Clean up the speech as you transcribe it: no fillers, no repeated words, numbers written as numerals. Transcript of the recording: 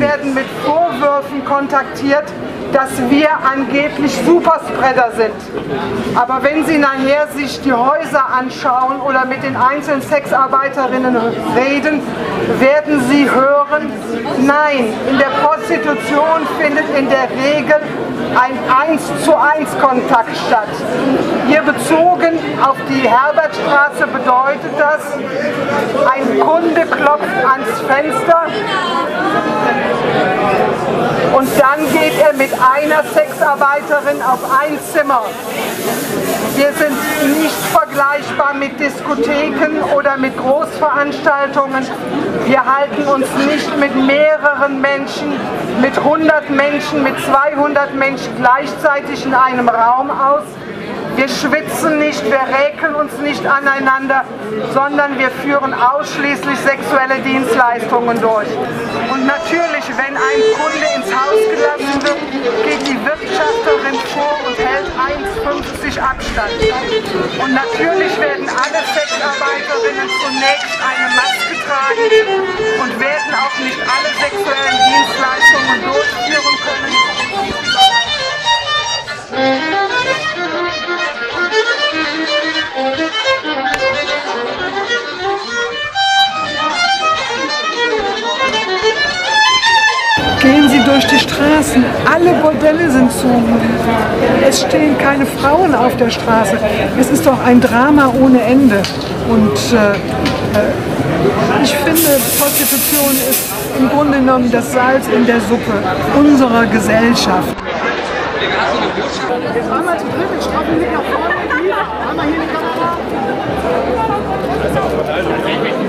werden mit Vorwürfen kontaktiert, dass wir angeblich Superspreader sind. Aber wenn Sie nachher sich die Häuser anschauen oder mit den einzelnen Sexarbeiterinnen reden, werden Sie hören, nein, in der Prostitution findet in der Regel ein 1:1 Kontakt statt. Hier bezogen auf die Herbertstraße bedeutet das, ein Kunde klopft ans Fenster und dann geht er mit einer Sexarbeiterin auf ein Zimmer. Wir sind nicht vergleichbar mit Diskotheken oder mit Großveranstaltungen. Wir halten uns nicht mit mehreren Menschen, mit 100 Menschen, mit 200 Menschen gleichzeitig in einem Raum aus. Wir schwitzen nicht, wir räkeln uns nicht aneinander, sondern wir führen ausschließlich sexuelle Dienstleistungen durch. Und natürlich, wenn ein Kunde ins Haus gelassen wird, geht die Wirtschafterin vor und hält 1,50 Abstand. Und natürlich werden alle Sexarbeiterinnen zunächst eine Maske tragen und werden auch nicht alle sexuellen Dienstleistungen durchführen können. Gehen Sie durch die Straßen, alle Bordelle sind zu. Es stehen keine Frauen auf der Straße. Es ist doch ein Drama ohne Ende. Und ich finde, Prostitution ist im Grunde genommen das Salz in der Suppe unserer Gesellschaft. Jetzt einmal zu dritt, ich strafe mich nach vorne, einmal hier in die Kamera.